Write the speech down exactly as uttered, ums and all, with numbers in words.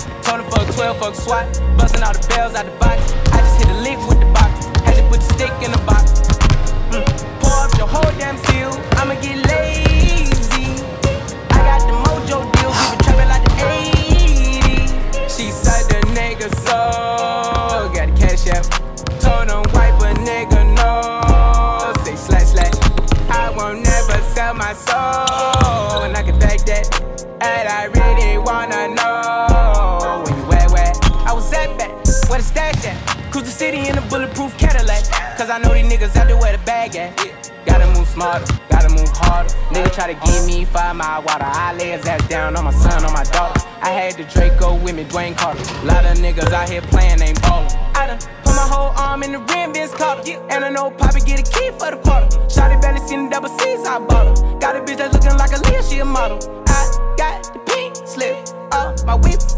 Told him fuck twelve, fuck SWAT. Busting all the bells out the box. I just hit a lick with the box. Had to put the stick in the box. Mm. Pour up your whole damn seal. I'ma get lazy. I got the mojo deal. We been trapping like the eighties. She said the nigga so. Got the cash out. Told him wipe a nigga no. Say slash slash. I won't never sell my soul. And I can take that. And I really wanna know when you where, where I was at back, where the stash at. Cruise the city in a bulletproof Cadillac. Cause I know these niggas out there where the bag at. Gotta move smarter, gotta move harder. Nigga try to give me five mile water. I lay his ass down on my son, on my daughter. I had the Draco with me, Dwayne Carter. Lot of niggas out here playing, ain't ballin'. I done put my whole arm in the rim, Vince Carter. And I know Poppy get a key for the quarter. Shawty barely seen the double C's, I bought her. Got a bitch that's looking like a Leah, she a model. I got the pink slip up my whip.